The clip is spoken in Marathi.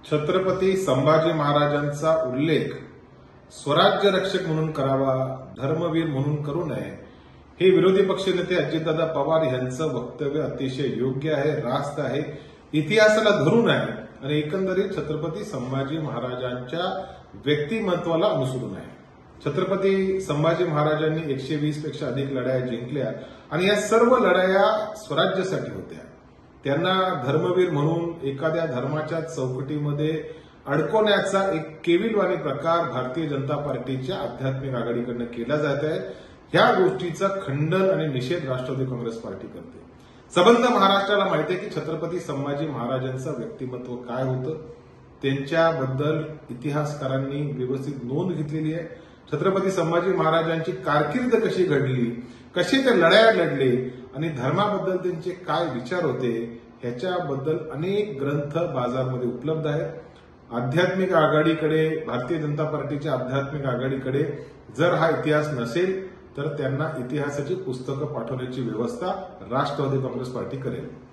छत्रपती संभाजी महाराजांचा उल्लेख स्वराज्य रक्षक म्हणून करावा, धर्मवीर म्हणून करू नये, हे विरोधी पक्षनेते अजितदादा पवार यांचं वक्तव्य अतिशय योग्य आहे, रास्त आहे, इतिहासाला धरून आहे आणि एकंदरीत छत्रपती संभाजी महाराजांच्या व्यक्तिमत्वाला अनुसरून आहे। छत्रपती संभाजी महाराजांनी 120 पेक्षा अधिक लढाया जिंकल्या आणि या सर्व लढाया स्वराज्यासाठी होत्या। त्यांना धर्मवीर म्हणून एखाद्या धर्माच्या चौकटीमध्ये अडकवण्याचा एक केविलवाणी प्रकार भारतीय जनता पार्टीच्या आध्यात्मिक आघाडीकडून केला जात आहे। ह्या गोष्टीचा खंडन आणि निषेध राष्ट्रवादी काँग्रेस पार्टी करते। सबंध महाराष्ट्राला माहिती आहे की छत्रपती संभाजी महाराजांचं व्यक्तिमत्व काय होतं, त्यांच्याबद्दल इतिहासकारांनी व्यवस्थित नोंद घेतलेली आहे। छत्रपती संभाजी महाराजांची कारकीर्द कशी घडली, कसे ते लढाया लढले आणि धर्माबद्दल त्यांचे काय विचार होते, ह्याच्याबद्दल अनेक ग्रंथ बाजारमध्ये उपलब्ध आहेत। आध्यात्मिक आघाडीकडे, भारतीय जनता पार्टीच्या आध्यात्मिक आघाडीकडे जर हा इतिहास नसेल तर त्यांना इतिहासाची पुस्तकं पाठवण्याची व्यवस्था राष्ट्रवादी काँग्रेस पार्टी करेल।